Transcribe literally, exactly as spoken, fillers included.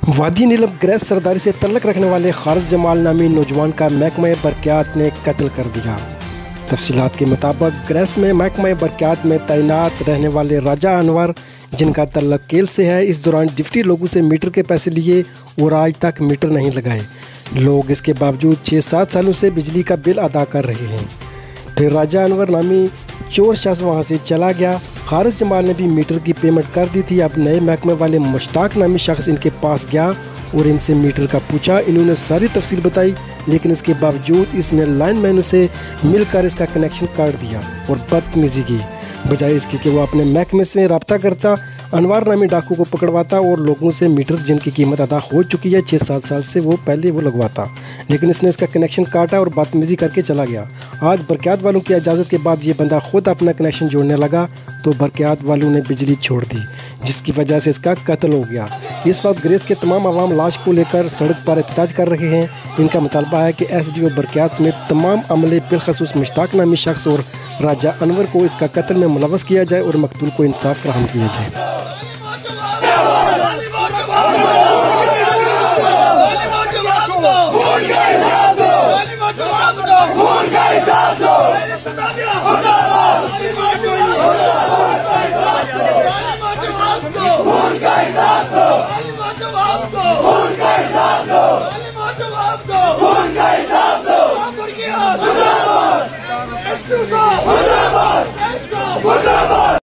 वादी नीलम ग्रेस सरदारी से तल्लक रखने वाले खारिज जमाल नामी नौजवान का महकमा बरक़ियात ने कत्ल कर दिया। तफसीलात के मुताबिक ग्रेस में महकमा बरक़ियात में तैनात रहने वाले राजा अनवर, जिनका तल्लक केल से है, इस दौरान डिप्टी लोगों से मीटर के पैसे लिए और आज तक मीटर नहीं लगाए। लोग इसके बावजूद छः सात सालों से बिजली का बिल अदा कर रहे हैं। फिर राजा अनवर नामी चोर शख्स वहाँ से चला गया। खारिज जमाल ने भी मीटर की पेमेंट कर दी थी। अब नए महकमे वाले मुश्ताक नामी शख्स इनके पास गया और इनसे मीटर का पूछा। इन्होंने सारी तफसील बताई, लेकिन इसके बावजूद इसने लाइन मैनू से मिलकर इसका कनेक्शन काट दिया और बदतमीज़ी की। बजाय इसके कि वो अपने महकमे से रब्ता करता, अनवर नामी डाकू को पकड़वाता और लोगों से मीटर जिनकी कीमत अदा हो चुकी है छः सात साल से वो पहले वो लगवाता, लेकिन इसने इसका कनेक्शन काटा और बदतमीज़ी करके चला गया। आज बरक़ियात वालों की इजाज़त के बाद ये बंदा खुद अपना कनेक्शन जोड़ने लगा तो बरक़ियात वालों ने बिजली छोड़ दी, जिसकी वजह से इसका कत्ल हो गया। इस वक्त ग्रेस के तमाम अवाम लाश को लेकर सड़क पर एहतजाज कर रहे हैं। इनका मुतालबा है कि एस डी ओ बरक़ियात समेत तमाम अमले बिलखसूस मुश्ताक नामी शख्स और राजा अनवर को इसका कत्ल में मुलव्वस किया जाए और मकतूल को इंसाफ फराहम किया जाए। One guy's out,